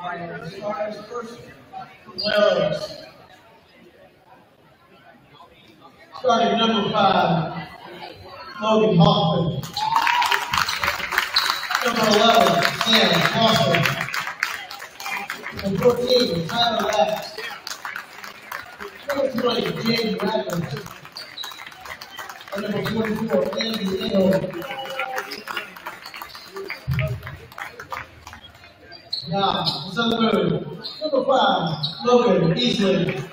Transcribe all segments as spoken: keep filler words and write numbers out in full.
Wells. Starting number five, Logan Hoffman. Number eleven, Sam Foster. And fourteen, Tyler Lax. Number twenty, James Radford. And number twenty-four, Andy Ingle. Now, Southern Boone. Number five, Logan Easley.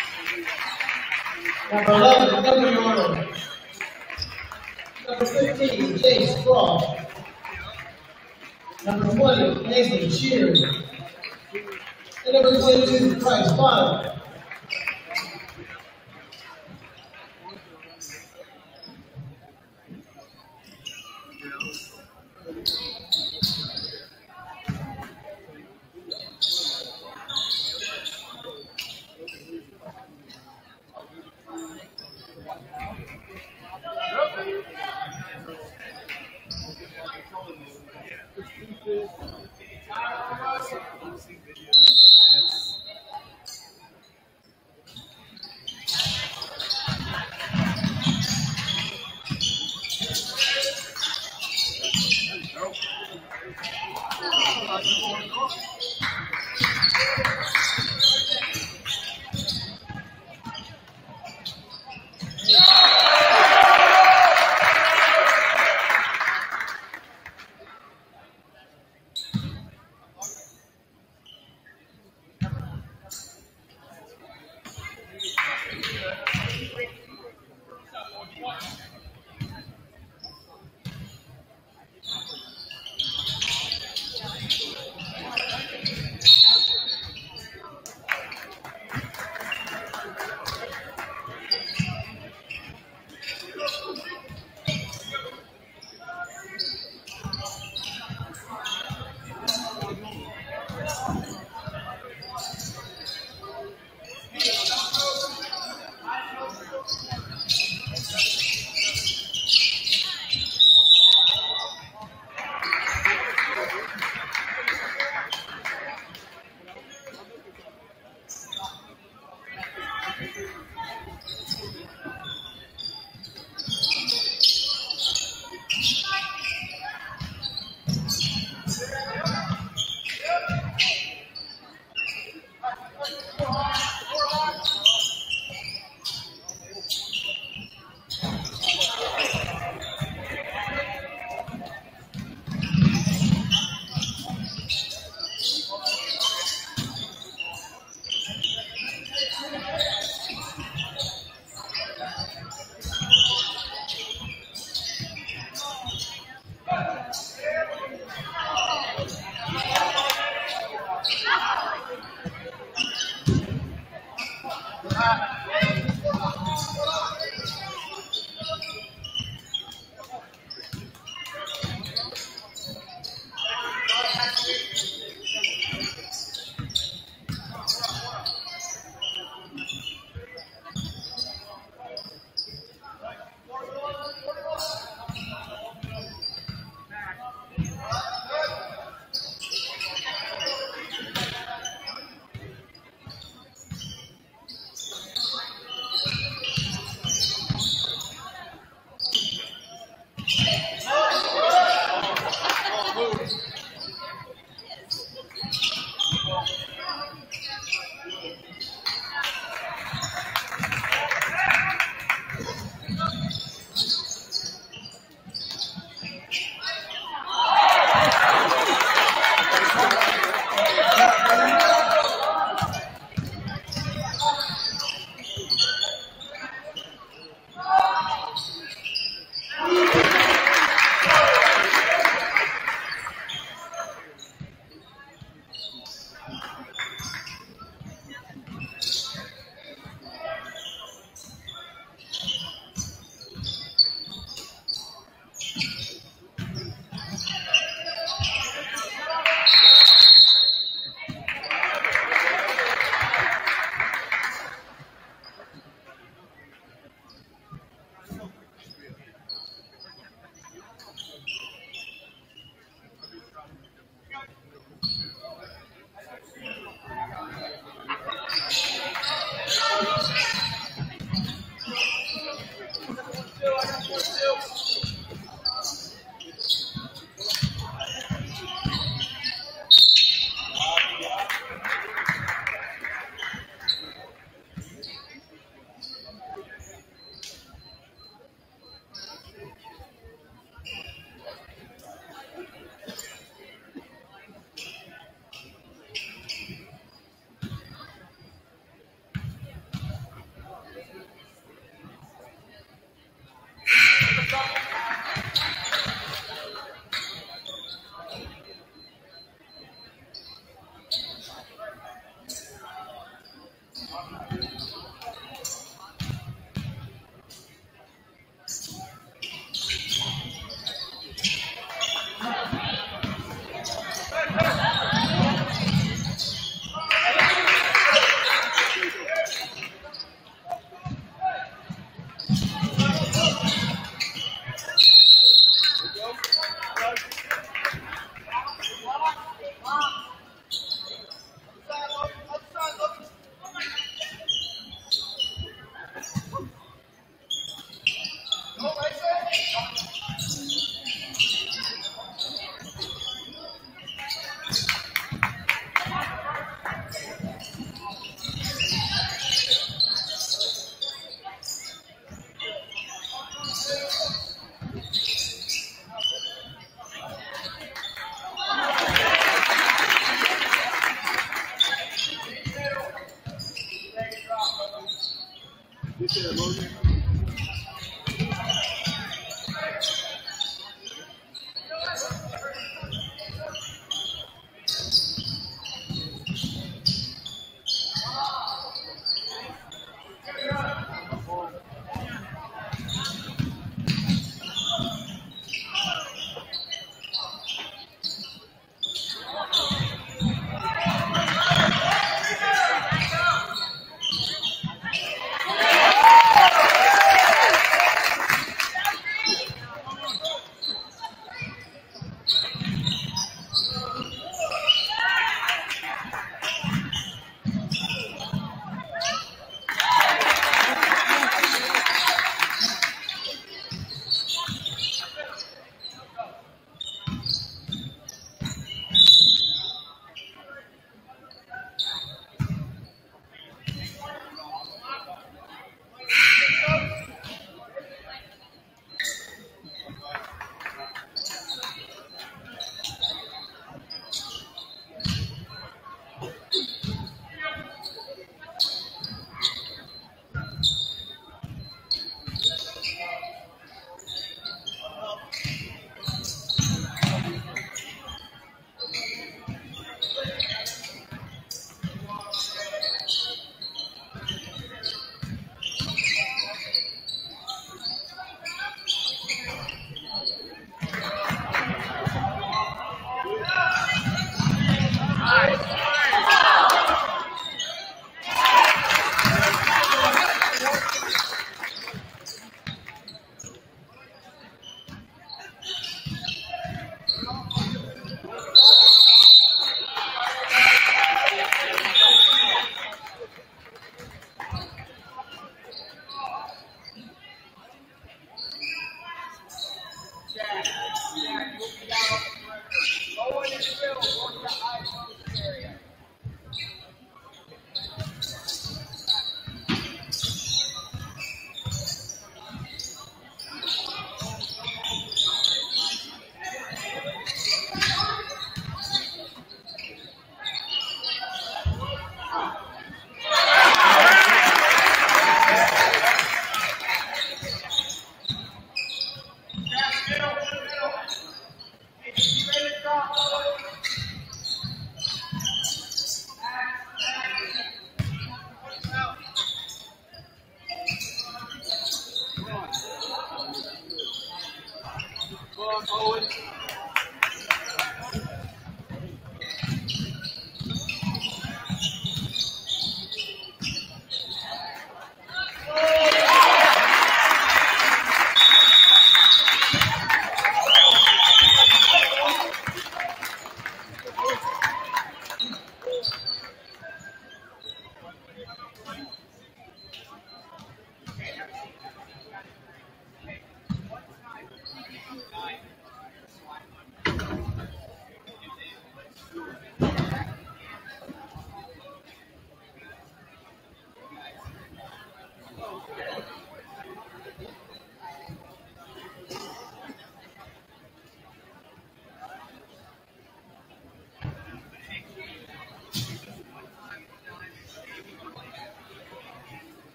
Number eleven, Henry Arnold. Number fifteen, Chase Cross. Number twenty, Nathan Shears. And number twenty-two, Bryce Bonner.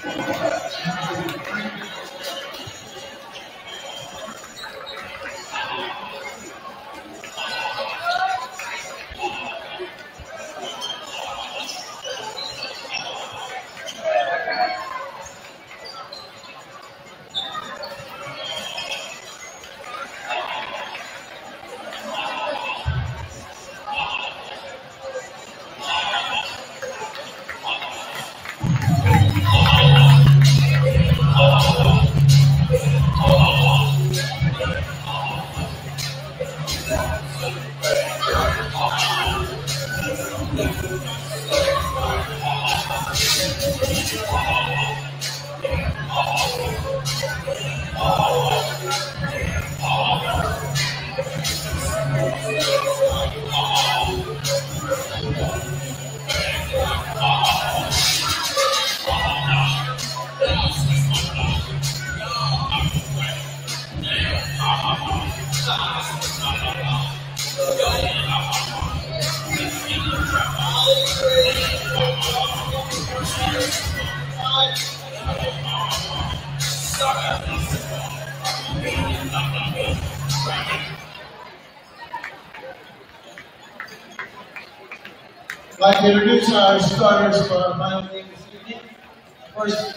I'd like to introduce our starters for our final game this evening. First,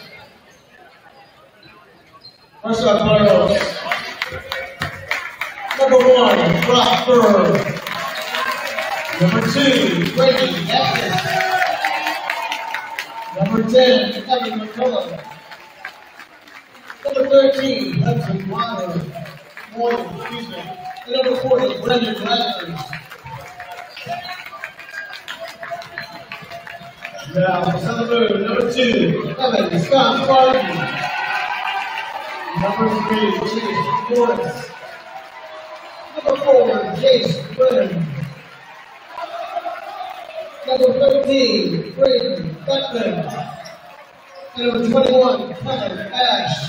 first up, Blair. Number one, Brock Burr. Number two, Brady Evans. Number ten, Kevin McCullough. Number thirteen, Hudson Wilder. Morgan, excuse me. And number forty, Brendan Bradford. Now, on the move, number two, Evan Scott Barton. Number three, Chase Morris. Number four, Jace Brennan. Number thirteen, Braden Beckman. And number twenty-one, Kevin Ash.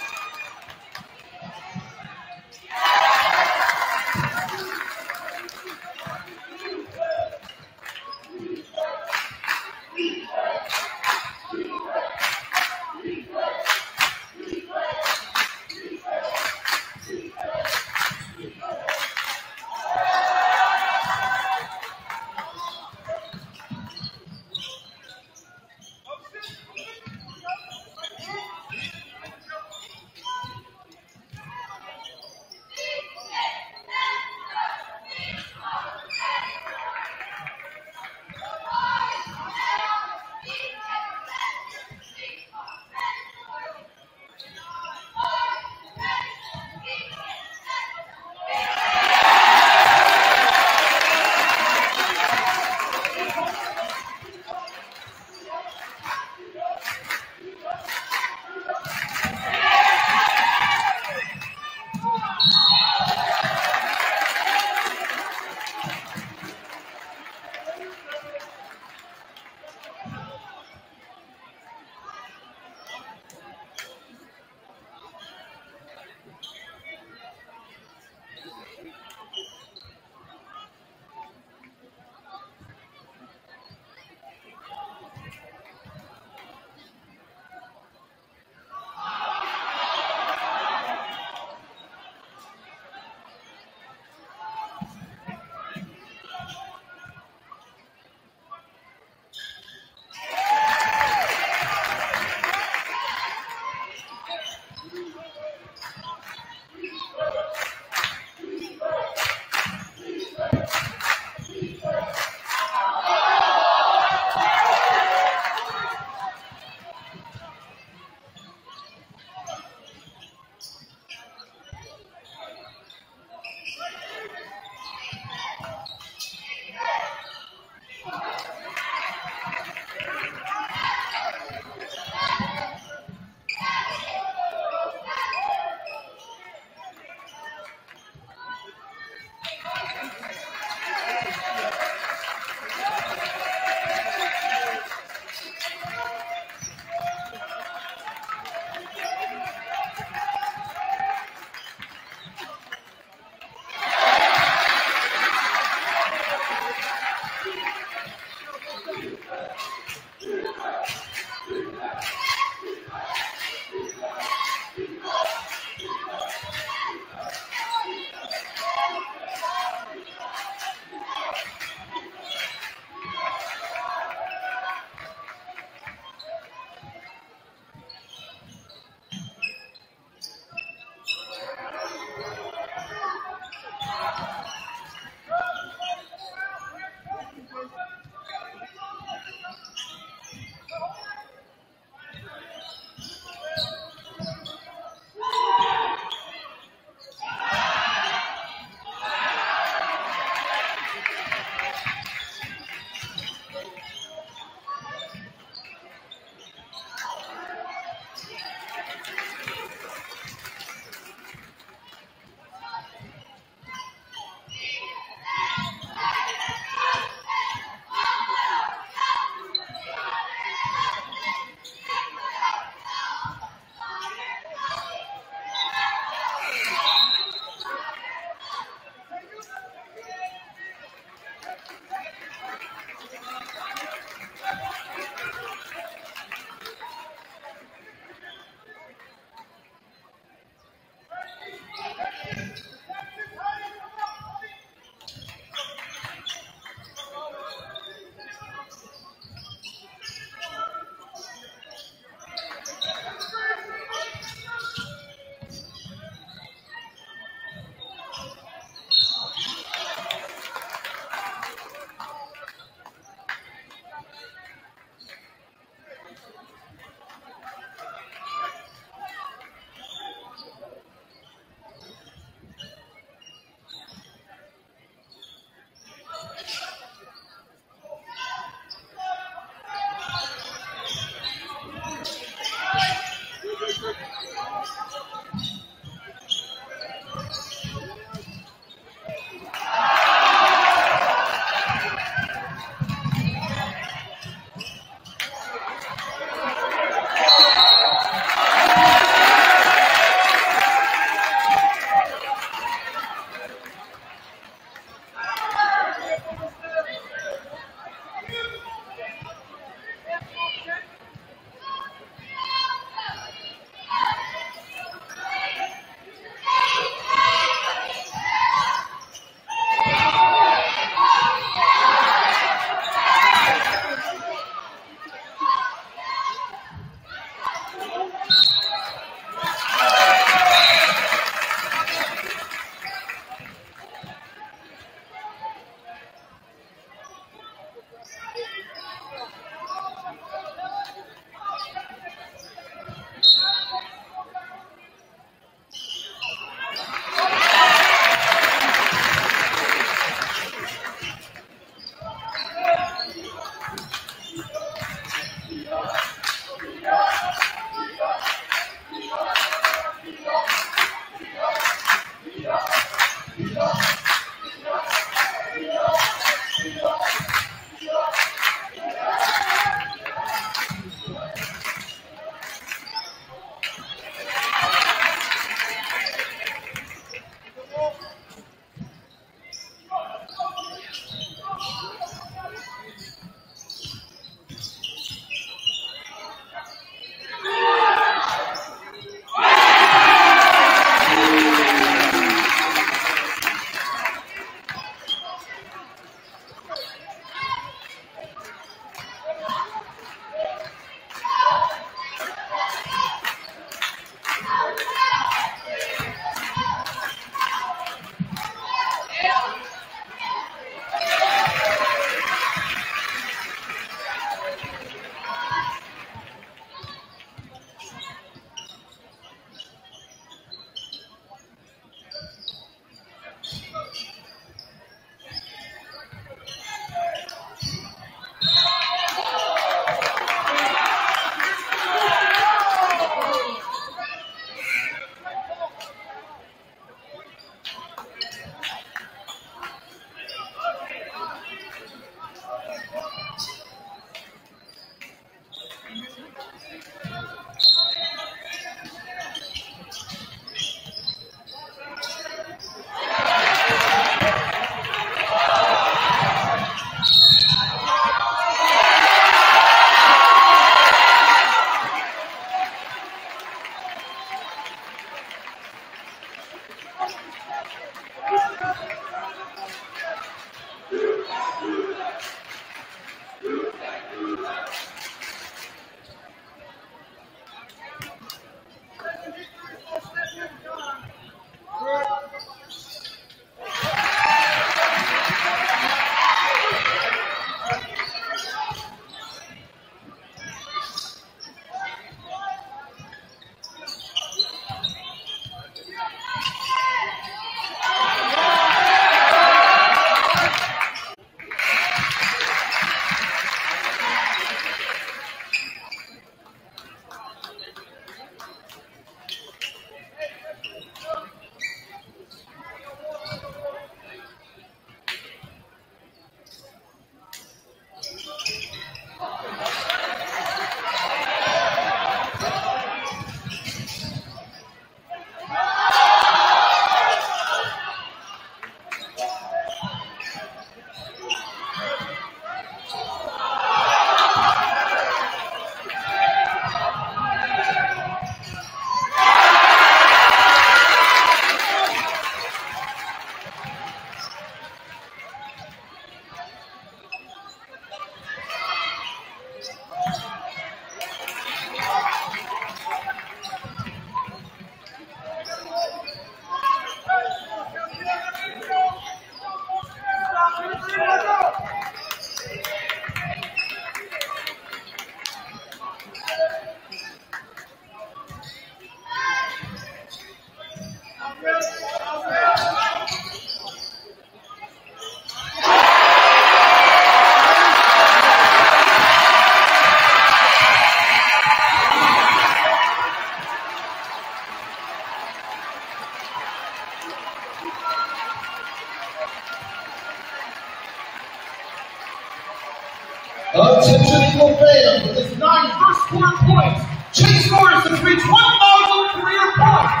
Attention Eagle fans, with his nine first quarter points, Chase Norris has reached one thousand career points.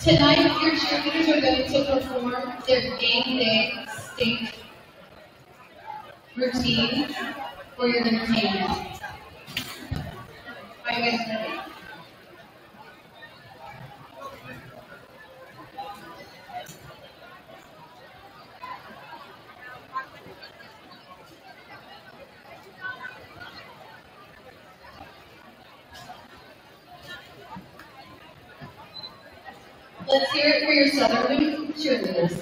Tonight, your cheerleaders are going to perform their game day stage routine for your entertainment. Are you guys ready? Let's hear it for your Southern cheerleaders.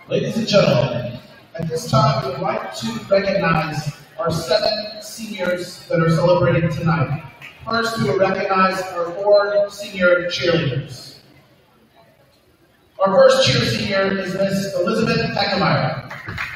Ladies and gentlemen, at this time we would like to recognize our seven seniors that are celebrating tonight. First, we will recognize our four senior cheerleaders. Our first cheer senior is Miss Elizabeth Heckemeyer.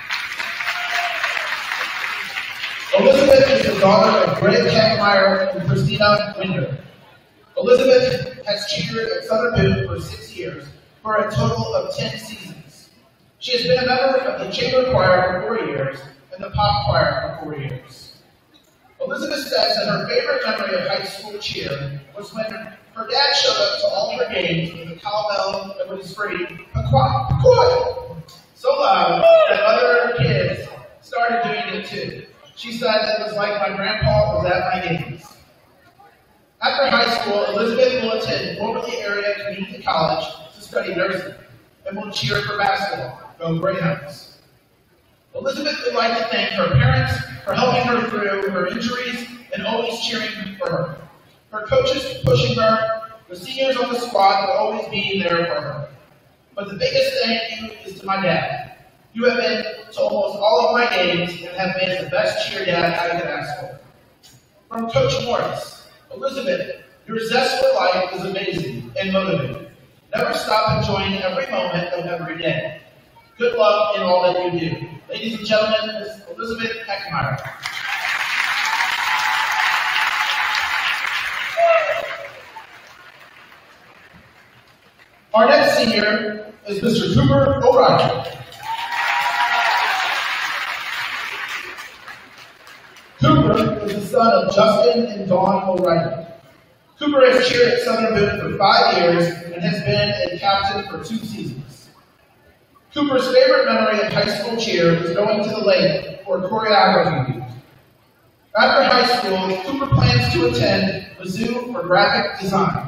Elizabeth is the daughter of Greg Heckemeyer and Christina Winder. Elizabeth has cheered at Southern Boone for six years, for a total of ten seasons. She has been a member of the chamber choir for four years and the pop choir for four years. Elizabeth says that her favorite memory of high school cheer was when her dad showed up to all her games with a cowbell that would scream, "Paqua, paqua," so loud that other kids started doing it too. She said it was like my grandpa was at my games. After high school, Elizabeth will attend Boone Area Community College to study nursing and will cheer for basketball. Go Greyhounds. Elizabeth would like to thank her parents for helping her through her injuries and always cheering for her. Her coaches pushing her, the seniors on the squad will always be there for her. But the biggest thank you is to my dad. You have been to almost all of my games and have been the best cheer dad I could ask for. From Coach Morris, Elizabeth, your zest for life is amazing and motivating. Never stop enjoying every moment of every day. Good luck in all that you do. Ladies and gentlemen, Miss Elizabeth Heckemeyer. Our next senior is Mister Cooper O'Reilly. Cooper is the son of Justin and Dawn O'Reilly. Cooper has cheered at Southern Boone for five years and has been a captain for two seasons. Cooper's favorite memory of high school cheer is going to the lake for choreography week. After high school, Cooper plans to attend Mizzou for graphic design.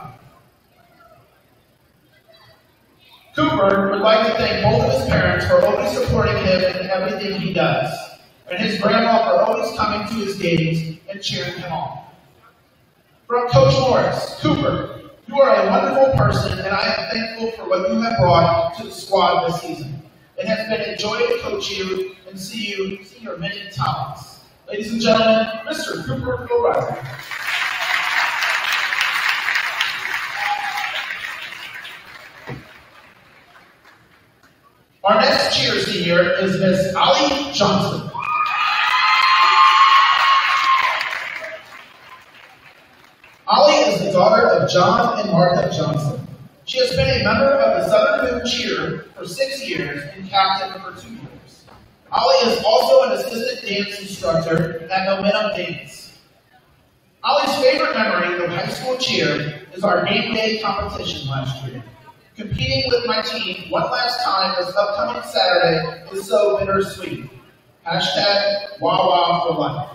Cooper would like to thank both of his parents for always supporting him in everything he does, and his grandma for always coming to his games and cheering him on. From Coach Morris, Cooper, you are a wonderful person, and I am thankful for what you have brought to the squad this season. It has been a joy to coach you and see you see your many talents. Ladies and gentlemen, Mister Cooper O'Reilly. Our next cheer senior is Miss Ollie Johnson. Ollie is the daughter of John and Martha Johnson. She has been a member of the Southern Boone Cheer for six years and captain for two years. Ollie is also an assistant dance instructor at Momentum Dance. Ollie's favorite memory of high school cheer is our game day competition last year. Competing with my team one last time this upcoming Saturday is so bittersweet. Hashtag Wawa for life.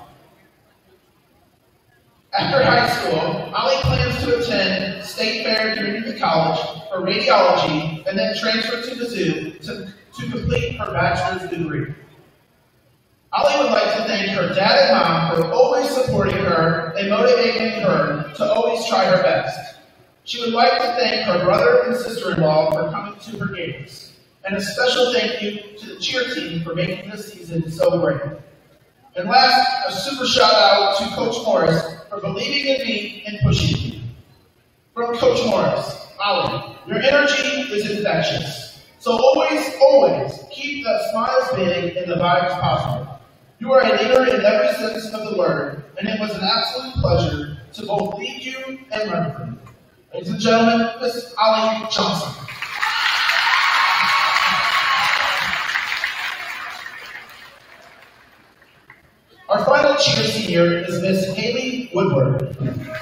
After high school, Ollie plans to attend State Fair Community College for radiology and then transfer to Mizzou to, to complete her bachelor's degree. Ollie would like to thank her dad and mom for always supporting her and motivating her to always try her best. She would like to thank her brother and sister-in-law for coming to her games. And a special thank you to the cheer team for making this season so great. And last, a super shout out to Coach Morris for believing in me and pushing me. From Coach Morris, Ollie, your energy is infectious. So always, always keep the smiles big and the vibes positive. You are a leader in every sense of the word, and it was an absolute pleasure to both lead you and learn from you. Ladies and gentlemen, Miss Ollie Johnson. Our final cheer senior is Miss Haley Woodward.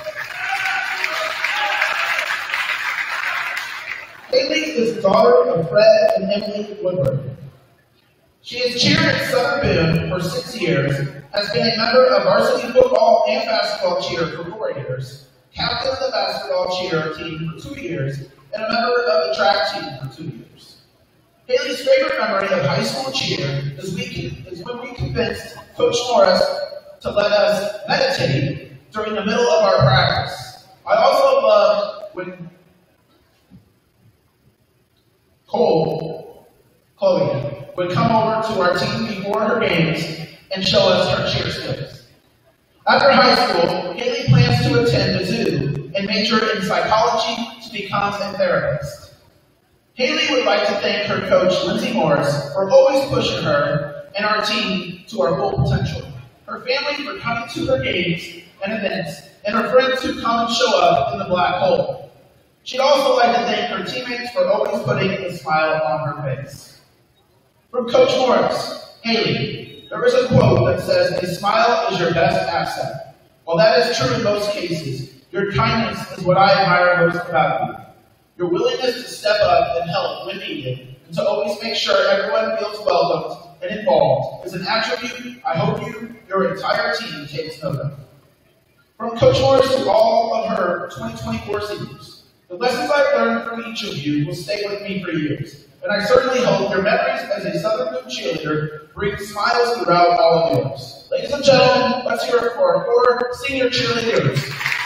Haley is the daughter of Fred and Emily Woodward. She has cheered at Southern Boone for six years, has been a member of varsity football and basketball cheer for four years, captain of the basketball cheer team for two years, and a member of the track team for two years. Haley's favorite memory of high school cheer is, we, is when we convinced Coach Morris to let us meditate during the middle of our practice. I also loved when Cole, Chloe, would come over to our team before her games and show us her cheer skills. After high school, Haley plans to attend the zoo and major in psychology to become a therapist. Haley would like to thank her coach, Lindsay Morris, for always pushing her and our team to our full potential, her family for coming to her games and events, and her friends who come and show up in the black hole. She'd also like to thank her teammates for always putting a smile on her face. From Coach Morris, Haley, there is a quote that says, "A smile is your best asset." While that is true in most cases, your kindness is what I admire most about you. Your willingness to step up and help when needed, and to always make sure everyone feels welcomed and involved is an attribute I hope you, your entire team, takes note of. From Coach Morris to all of her twenty twenty-four seniors, the lessons I've learned from each of you will stay with me for years, and I certainly hope your memories as a Southern Boone cheerleader bring smiles throughout all of yours. Ladies and gentlemen, let's hear it for our four senior cheerleaders.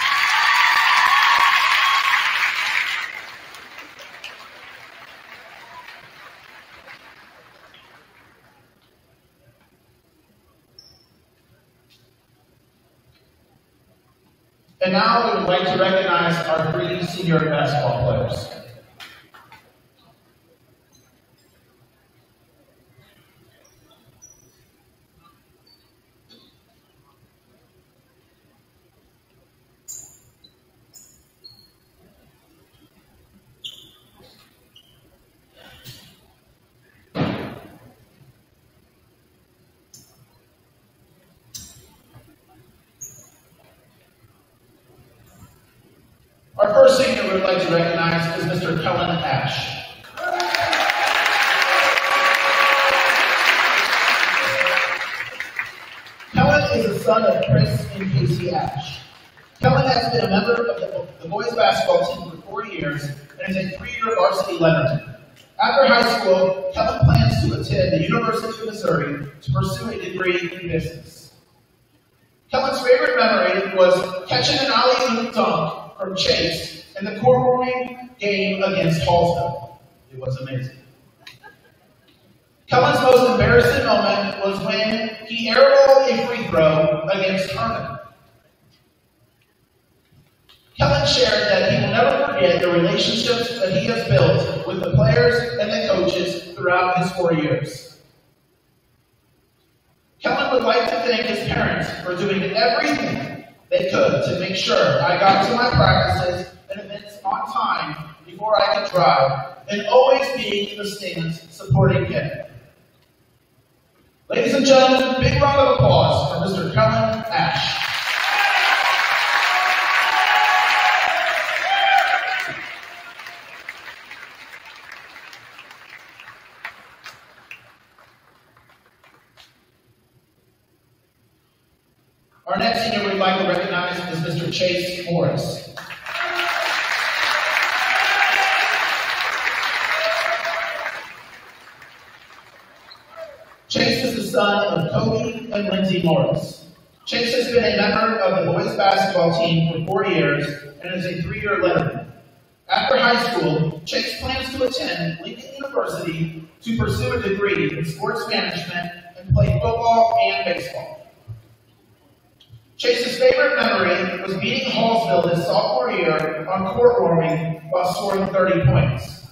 And now we would like to recognize our three senior basketball players. Our first senior we would like to recognize is Mister Kellen Ash. Kellen is the son of Chris and Casey Ash. Kellen has been a member of the, the boys basketball team for four years and is a three-year varsity Leonardton. After high school, Kellen plans to attend the University of Missouri to pursue a degree in business. Kellen's favorite memory was catching an alley-oop dunk from Chase in the court-warming game against Hallsville. It was amazing. Kellen's most embarrassing moment was when he airballed a free throw against Herman. Kellen shared that he will never forget the relationships that he has built with the players and the coaches throughout his four years. Kellen would like to thank his parents for doing everything they could to make sure I got to my practices and events on time before I could drive, and always being in the stands supporting him. Ladies and gentlemen, big round of applause for Mister Kellen Ash. Our next senior we'd like to recognize is Mister Chase Morris. Chase is the son of Kobe and Lindsay Morris. Chase has been a member of the boys basketball team for four years and is a three-year Leonardton. After high school, Chase plans to attend Lincoln University to pursue a degree in sports management and play football and baseball. Chase's favorite memory was beating Hallsville his sophomore year on court warming while scoring thirty points.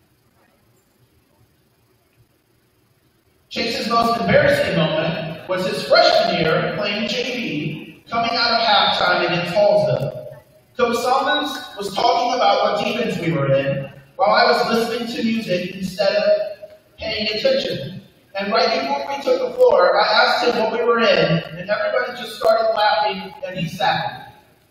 Chase's most embarrassing moment was his freshman year playing J V, coming out of halftime against Hallsville. Coach Salmons was talking about what defense we were in, while I was listening to music instead of paying attention. And right before we took the floor, I asked him what we were in, and everybody just started laughing, and he sat.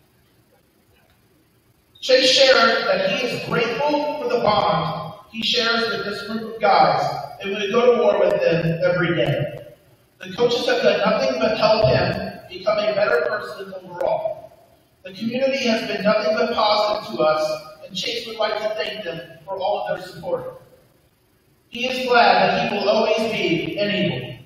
Chase shared that he is grateful for the bond he shares with this group of guys, and would go to war with them every day. The coaches have done nothing but help him become a better person overall. The community has been nothing but positive to us, and Chase would like to thank them for all of their support. He is glad that he will always be an Eagle.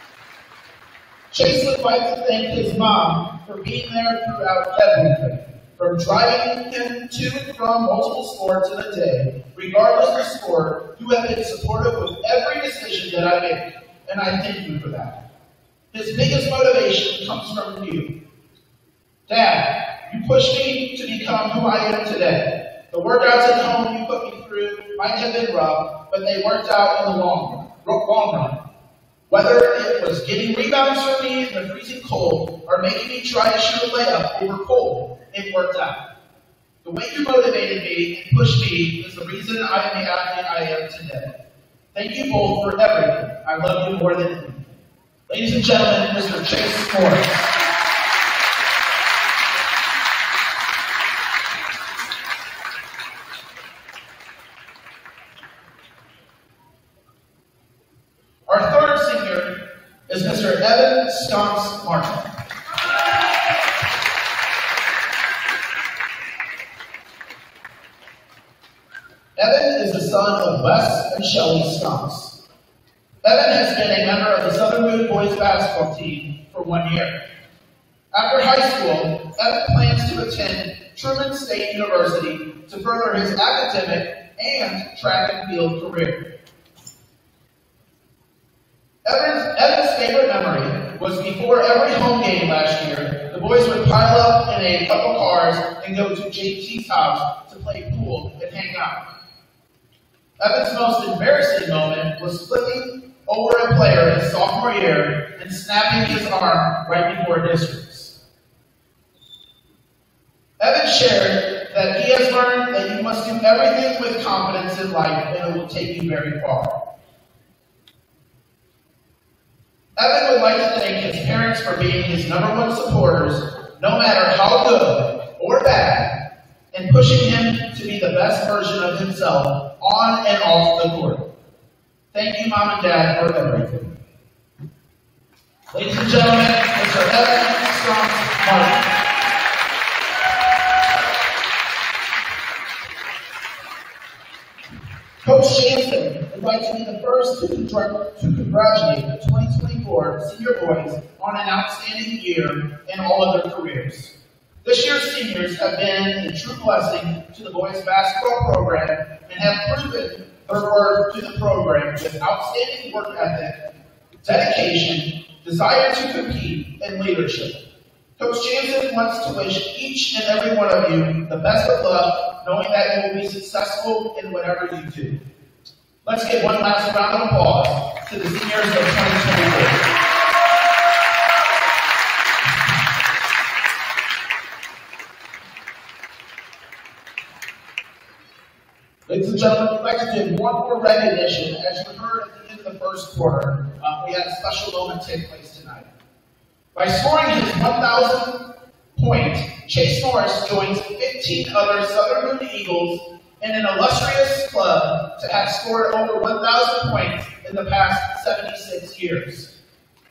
Chase would like to thank his mom for being there throughout everything. from driving him to and from multiple sports in a day, regardless of sport. You have been supportive with every decision that I make, and I thank you for that. His biggest motivation comes from you. Dad, you pushed me to become who I am today. The workouts at home you put me through might have been rough, but they worked out in the long run. Long run. Whether it was getting rebounds for me in the freezing cold or making me try to shoot a layup over cold, it worked out. The way you motivated me and pushed me is the reason I am the athlete I am today. Thank you both for everything. I love you more than anything. Ladies and gentlemen, Mister Chase Morris. Our third senior is Mister Evan Sconce Martin. Evan is the son of Wes and Shelley Sconce. Evan has been a member of the Southern Boone boys basketball team for one year. After high school, Evan plans to attend Truman State University to further his academic and track and field career. Evan's, Evan's favorite memory was before every home game last year, the boys would pile up in a couple cars and go to J T's house to play pool and hang out. Evan's most embarrassing moment was flipping over a player his sophomore year and snapping his arm right before districts. Evan shared that he has learned that you must do everything with confidence in life and it will take you very far. Evan would like to thank his parents for being his number one supporters, no matter how good or bad, and pushing him to be the best version of himself on and off the court. Thank you, Mom and Dad, for everything. Ladies and gentlemen, Mister Evan Sconce Martin. Coach Jansen would like to be the first to, congr- to congratulate the twenty twenty-four senior boys on an outstanding year in all of their careers. This year's seniors have been a true blessing to the boys basketball program and have proven their worth to the program with outstanding work ethic, dedication, desire to compete, and leadership. Coach Jansen wants to wish each and every one of you the best of luck, knowing that you will be successful in whatever you do. Let's give one last round of applause to the seniors of twenty twenty-four. Ladies and gentlemen, we'd like to give one more recognition. As you heard at the end of the first quarter, um, we had a special moment take place tonight. By scoring his one thousandth point, Chase Morris joins fifteen other Southern Boone Eagles in an illustrious club to have scored over one thousand points in the past seventy-six years.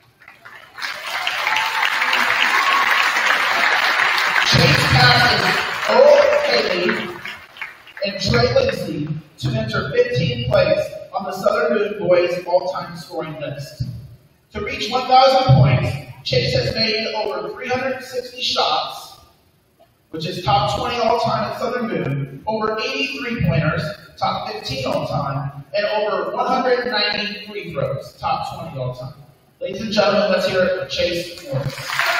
Chase passes Earl Haley and Trey Lindsay to enter fifteenth place on the Southern Boone boys all-time scoring list. To reach one thousand points, Chase has made over three hundred sixty shots, which is top twenty all-time at Southern Boone, over eighty three-pointers, top fifteen all-time, and over one hundred ninety free throws, top twenty all-time. Ladies and gentlemen, let's hear it for Chase Morris.